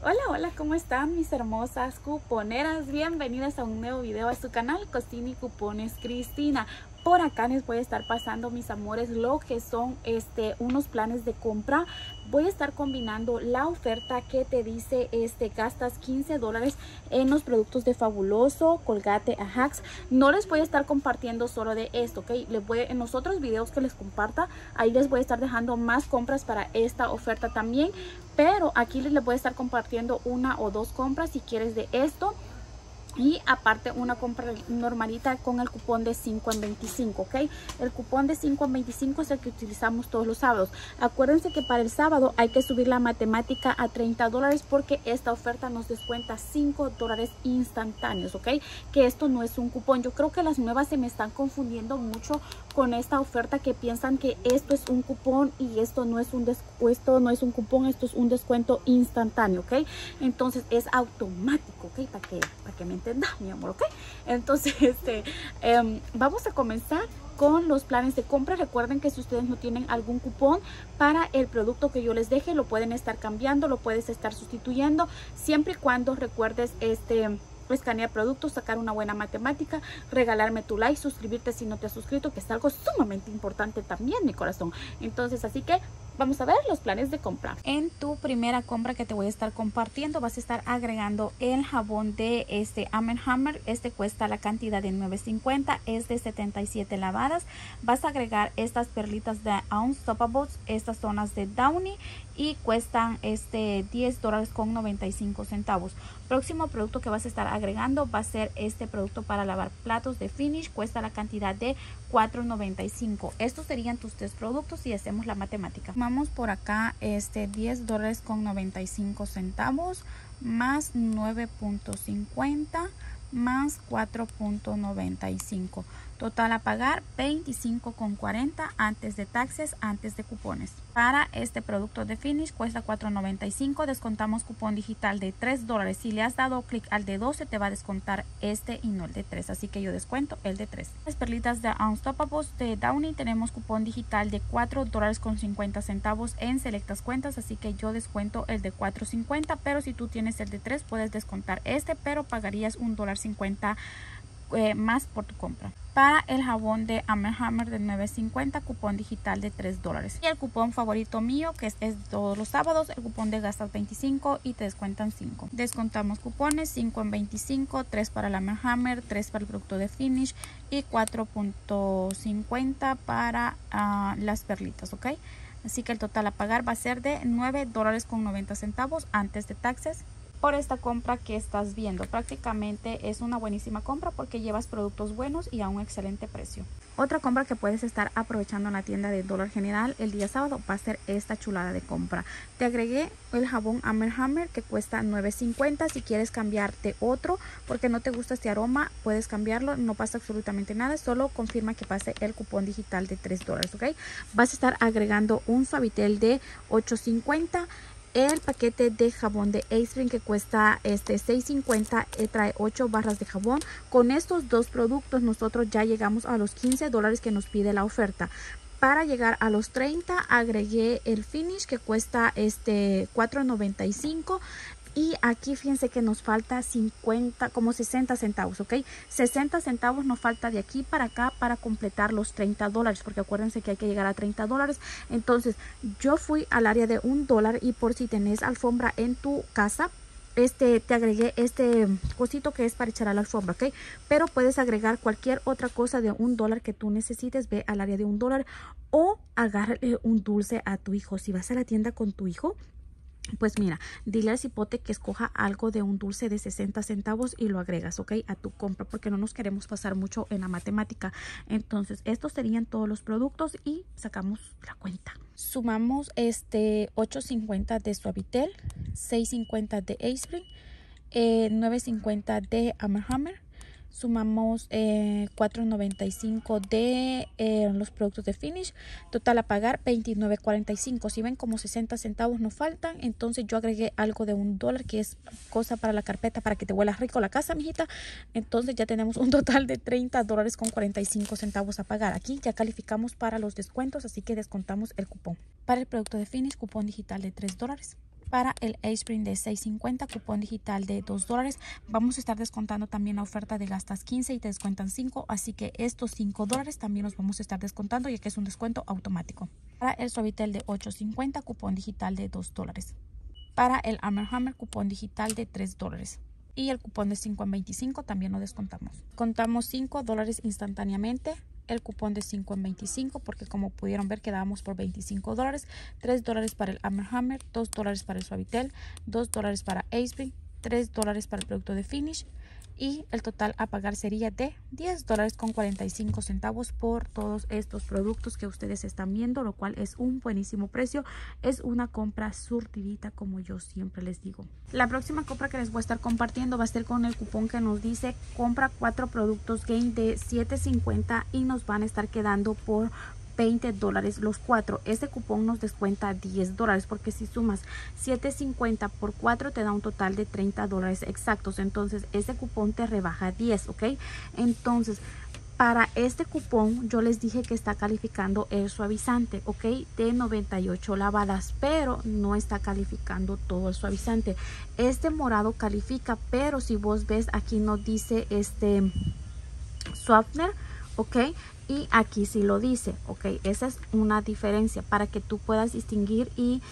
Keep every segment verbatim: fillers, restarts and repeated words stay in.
Hola, hola, ¿cómo están mis hermosas cuponeras? Bienvenidas a un nuevo video a su canal Cocina y Cupones Cristina. Por acá les voy a estar pasando, mis amores, lo que son este unos planes de compra. Voy a estar combinando la oferta que te dice este gastas quince dólares en los productos de Fabuloso, Colgate, Ajax. No les voy a estar compartiendo solo de esto, ¿ok? Les voy, en los otros videos que les comparta, ahí les voy a estar dejando más compras para esta oferta también. Pero aquí les voy a estar compartiendo una o dos compras si quieres de esto. Y aparte una compra normalita con el cupón de cinco en veinticinco, ¿ok? El cupón de cinco en veinticinco es el que utilizamos todos los sábados. Acuérdense que para el sábado hay que subir la matemática a treinta dólares porque esta oferta nos descuenta cinco dólares instantáneos, ¿ok? Que esto no es un cupón. Yo creo que las nuevas se me están confundiendo mucho con esta oferta, que piensan que esto es un cupón y esto no es un descuento, no es un cupón, esto es un descuento instantáneo, ¿ok? Entonces es automático, ¿ok? Para que, para que me entendas, mi amor, ¿ok? Entonces, este, um, vamos a comenzar con los planes de compra. Recuerden que si ustedes no tienen algún cupón para el producto que yo les deje, lo pueden estar cambiando, lo puedes estar sustituyendo, siempre y cuando recuerdes este... escanear productos, sacar una buena matemática, regalarme tu like, suscribirte si no te has suscrito, que es algo sumamente importante también, mi corazón. Entonces, así que vamos a ver los planes de compra. En tu primera compra que te voy a estar compartiendo, vas a estar agregando el jabón de este Arm and Hammer. Este cuesta la cantidad de nueve cincuenta, es de setenta y siete lavadas. Vas a agregar estas perlitas de Unstoppables, estas son las de Downy y cuestan este diez dólares con noventa y cinco centavos. Próximo producto que vas a estar agregando va a ser este producto para lavar platos de Finish. Cuesta la cantidad de cuatro noventa y cinco. Estos serían tus tres productos y hacemos la matemática. Vamos por acá este diez dólares con noventa y cinco centavos más nueve punto cincuenta más cuatro punto noventa y cinco. Total a pagar veinticinco con cuarenta antes de taxes, antes de cupones. Para este producto de Finish cuesta cuatro noventa y cinco. Descontamos cupón digital de tres dólares. Si le has dado clic al de doce, te va a descontar este y no el de tres. Así que yo descuento el de tres. Las perlitas de Unstoppables de Downy tenemos cupón digital de cuatro dólares con cincuenta centavos en selectas cuentas. Así que yo descuento el de cuatro cincuenta. Pero si tú tienes el de tres, puedes descontar este, pero pagarías un dólar cincuenta eh, más por tu compra. Para el jabón de Arm and Hammer de nueve cincuenta, cupón digital de tres dólares. Y el cupón favorito mío, que es, es todos los sábados, el cupón de gastas veinticinco y te descuentan cinco. Descontamos cupones cinco en veinticinco, tres para el Arm and Hammer, tres para el producto de Finish y cuatro punto cincuenta para uh, las perlitas, ¿ok? Así que el total a pagar va a ser de nueve dólares con noventa centavos antes de taxes. Por esta compra que estás viendo, prácticamente es una buenísima compra porque llevas productos buenos y a un excelente precio. Otra compra que puedes estar aprovechando en la tienda de Dollar General el día sábado va a ser esta chulada de compra. Te agregué el jabón Arm and Hammer que cuesta nueve cincuenta. Si quieres cambiarte otro porque no te gusta este aroma, puedes cambiarlo, no pasa absolutamente nada, solo confirma que pase el cupón digital de tres dólares, ¿ok? Vas a estar agregando un Suavitel de ocho cincuenta. El paquete de jabón de Ace que cuesta este seis cincuenta, eh, trae ocho barras de jabón. Con estos dos productos nosotros ya llegamos a los quince dólares que nos pide la oferta. Para llegar a los treinta agregué el Finish que cuesta este cuatro noventa y cinco. Y aquí fíjense que nos falta cincuenta, como sesenta centavos, ¿ok? sesenta centavos nos falta de aquí para acá para completar los treinta dólares, porque acuérdense que hay que llegar a treinta dólares. Entonces yo fui al área de un dólar y por si tenés alfombra en tu casa, este te agregué este cosito que es para echar a la alfombra, ¿ok? Pero puedes agregar cualquier otra cosa de un dólar que tú necesites. Ve al área de un dólar o agárrale un dulce a tu hijo. Si vas a la tienda con tu hijo, pues mira, dile al cipote que escoja algo de un dulce de sesenta centavos y lo agregas, ¿ok? A tu compra, porque no nos queremos pasar mucho en la matemática. Entonces, estos serían todos los productos y sacamos la cuenta. Sumamos este ocho cincuenta de Suavitel, seis cincuenta de Ace, eh, nueve cincuenta de Arm and Hammer. Sumamos eh, cuatro noventa y cinco de eh, los productos de Finish. Total a pagar veintinueve cuarenta y cinco. Si ven, como sesenta centavos nos faltan. Entonces yo agregué algo de un dólar, que es cosa para la carpeta, para que te huela rico la casa, mijita. Entonces ya tenemos un total de treinta dólares con cuarenta y cinco centavos a pagar. Aquí ya calificamos para los descuentos, así que descontamos el cupón. Para el producto de Finish, cupón digital de tres dólares. Para el Aspirin de seis cincuenta, cupón digital de dos dólares. Vamos a estar descontando también la oferta de gastas quince y te descuentan cinco. Así que estos cinco dólares también los vamos a estar descontando, ya que es un descuento automático. Para el Suavitel de ocho cincuenta, cupón digital de dos dólares. Para el Arm and Hammer, cupón digital de tres dólares. Y el cupón de cinco en veinticinco también lo descontamos. Contamos cinco dólares instantáneamente. El cupón de cinco en veinticinco, porque como pudieron ver quedábamos por veinticinco dólares. tres dólares para el Arm and Hammer, dos dólares para el Suavitel, dos dólares para Aspirin, tres dólares para el producto de Finish. Y el total a pagar sería de diez dólares con cuarenta y cinco centavos por todos estos productos que ustedes están viendo, lo cual es un buenísimo precio. Es una compra surtidita, como yo siempre les digo. La próxima compra que les voy a estar compartiendo va a ser con el cupón que nos dice compra cuatro productos Gain de siete cincuenta y nos van a estar quedando por veinte dólares los cuatro. Este cupón nos descuenta diez dólares, porque si sumas siete cincuenta por cuatro te da un total de treinta dólares exactos. Entonces este cupón te rebaja diez, ¿ok? Entonces para este cupón yo les dije que está calificando el suavizante, ¿ok? De noventa y ocho lavadas, pero no está calificando todo el suavizante. Este morado califica, pero si vos ves aquí no dice este softener, ¿ok? Y aquí sí lo dice, ok. Esa es una diferencia para que tú puedas distinguir, y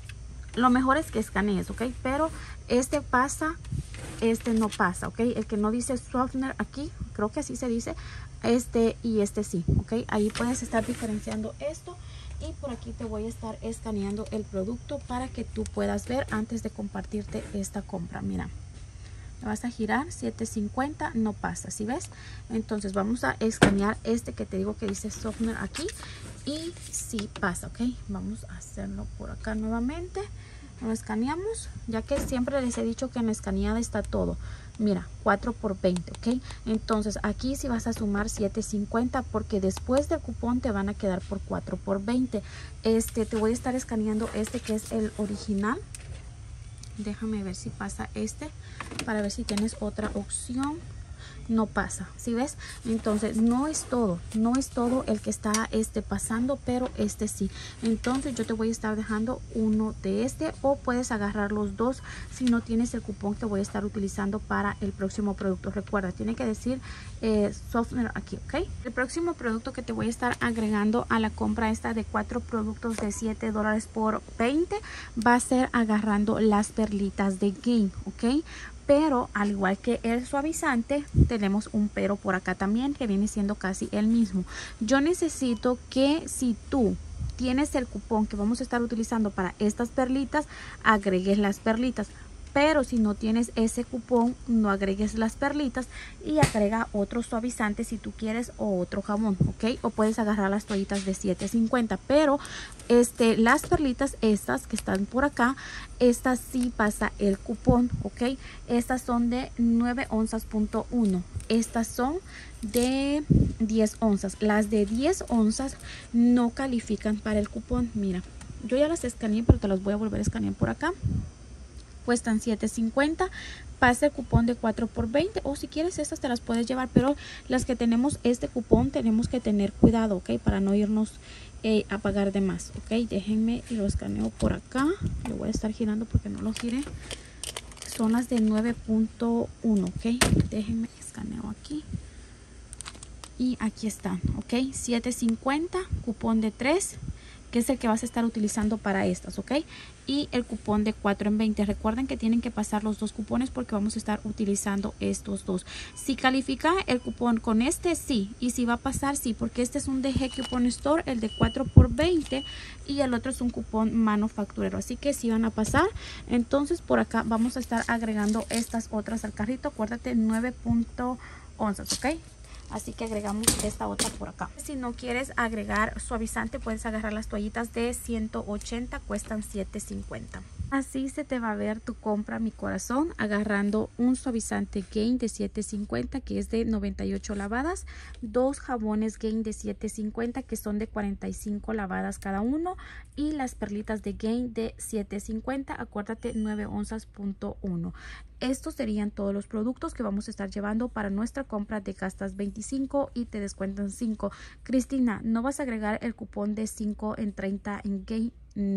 lo mejor es que escanees, ok. Pero este pasa, este no pasa, ok. El que no dice softener aquí, creo que así se dice, este y este sí, ok. Ahí puedes estar diferenciando esto. Y por aquí te voy a estar escaneando el producto para que tú puedas ver antes de compartirte esta compra. Mira, le vas a girar siete cincuenta, no pasa, ¿sí ves? Entonces vamos a escanear este que te digo que dice softener aquí, y sí pasa, ok. Vamos a hacerlo por acá nuevamente. Lo escaneamos, ya que siempre les he dicho que en la escaneada está todo. Mira, cuatro por veinte, ok. Entonces aquí sí vas a sumar siete cincuenta, porque después del cupón te van a quedar por cuatro por veinte. Este te voy a estar escaneando este que es el original. Déjame ver si pasa este, para ver si tienes otra opción. No pasa, ¿sí ves? Entonces no es todo, no es todo el que está este pasando, pero este sí. Entonces yo te voy a estar dejando uno de este, o puedes agarrar los dos si no tienes el cupón que voy a estar utilizando para el próximo producto. Recuerda, tiene que decir eh, softener aquí, ¿ok? El próximo producto que te voy a estar agregando a la compra esta de cuatro productos de siete dólares por veinte va a ser agarrando las perlitas de Gain, ¿ok? Pero al igual que el suavizante, tenemos un pero por acá también, que viene siendo casi el mismo. Yo necesito que si tú tienes el cupón que vamos a estar utilizando para estas perlitas, agregues las perlitas. Pero si no tienes ese cupón, no agregues las perlitas y agrega otro suavizante si tú quieres, o otro jabón, ok. O puedes agarrar las toallitas de siete cincuenta, pero este las perlitas estas que están por acá, estas sí pasa el cupón, ok. Estas son de nueve onzas punto uno, estas son de diez onzas. Las de diez onzas no califican para el cupón. Mira, yo ya las escaneé, pero te las voy a volver a escanear por acá. Cuestan siete cincuenta, pasa el cupón de cuatro por veinte, o si quieres estas te las puedes llevar, pero las que tenemos este cupón tenemos que tener cuidado, ok, para no irnos eh, a pagar de más, ok. Déjenme y lo escaneo por acá, lo voy a estar girando porque no lo giré. Son las de nueve punto uno, ok. Déjenme escaneo aquí y aquí están, ok. siete cincuenta, cupón de tres, que es el que vas a estar utilizando para estas, ok. Y el cupón de cuatro en veinte. Recuerden que tienen que pasar los dos cupones, porque vamos a estar utilizando estos dos. Si califica el cupón con este, sí. Y si va a pasar, sí, porque este es un D G Coupon Store, el de cuatro por veinte, y el otro es un cupón manufacturero. Así que sí van a pasar. Entonces por acá vamos a estar agregando estas otras al carrito. Acuérdate, nueve punto onzas, ok. Así que agregamos esta otra por acá. Si no quieres agregar suavizante, puedes agarrar las toallitas de ciento ochenta, cuestan siete cincuenta. Así se te va a ver tu compra, mi corazón, agarrando un suavizante Gain de siete cincuenta, que es de noventa y ocho lavadas, dos jabones Gain de siete cincuenta, que son de cuarenta y cinco lavadas cada uno, y las perlitas de Gain de siete cincuenta, acuérdate, nueve onzas punto uno. Estos serían todos los productos que vamos a estar llevando para nuestra compra de gastas veinticinco y te descuentan cinco. Cristina, ¿no vas a agregar el cupón de cinco en treinta en Gain? No,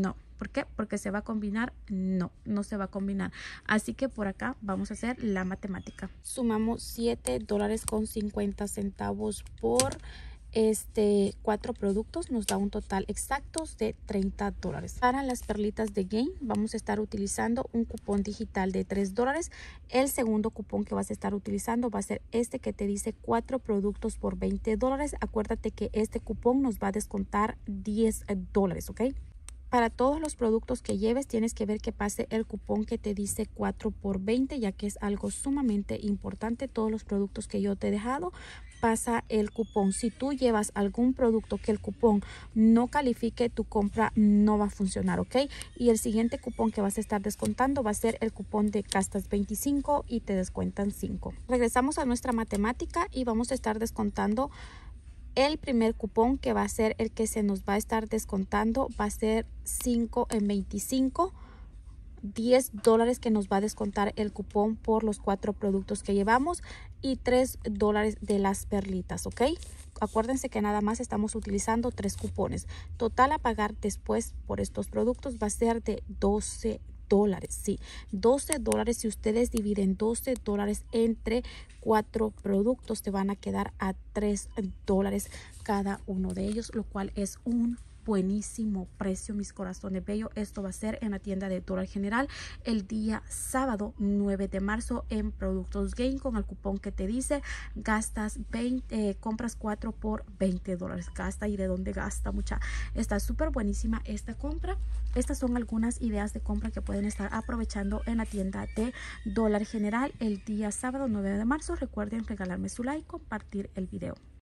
¿Por qué? Porque se va a combinar. No, no se va a combinar. Así que por acá vamos a hacer la matemática. Sumamos siete dólares con cincuenta centavos por este cuatro productos, nos da un total exacto de treinta dólares. Para las perlitas de Gain vamos a estar utilizando un cupón digital de tres dólares. El segundo cupón que vas a estar utilizando va a ser este que te dice cuatro productos por veinte dólares. Acuérdate que este cupón nos va a descontar diez dólares, ¿ok? Para todos los productos que lleves tienes que ver que pase el cupón que te dice cuatro por veinte, ya que es algo sumamente importante. Todos los productos que yo te he dejado pasa el cupón. Si tú llevas algún producto que el cupón no califique, tu compra no va a funcionar, ¿ok? Y el siguiente cupón que vas a estar descontando va a ser el cupón de gastas veinticinco y te descuentan cinco. Regresamos a nuestra matemática y vamos a estar descontando. El primer cupón, que va a ser el que se nos va a estar descontando, va a ser cinco en veinticinco. diez dólares que nos va a descontar el cupón por los cuatro productos que llevamos y tres dólares de las perlitas, ¿ok? Acuérdense que nada más estamos utilizando tres cupones. Total a pagar después por estos productos va a ser de doce dólares. Sí, doce dólares. Si ustedes dividen doce dólares entre cuatro productos, te van a quedar a tres dólares cada uno de ellos, lo cual es un buenísimo precio, mis corazones bellos. Esto va a ser en la tienda de Dollar General el día sábado nueve de marzo en Productos Gain con el cupón que te dice gastas veinte, eh, compras cuatro por veinte dólares. Gasta y de dónde gasta, mucha. Está súper buenísima esta compra. Estas son algunas ideas de compra que pueden estar aprovechando en la tienda de Dollar General el día sábado nueve de marzo. Recuerden regalarme su like, compartir el video.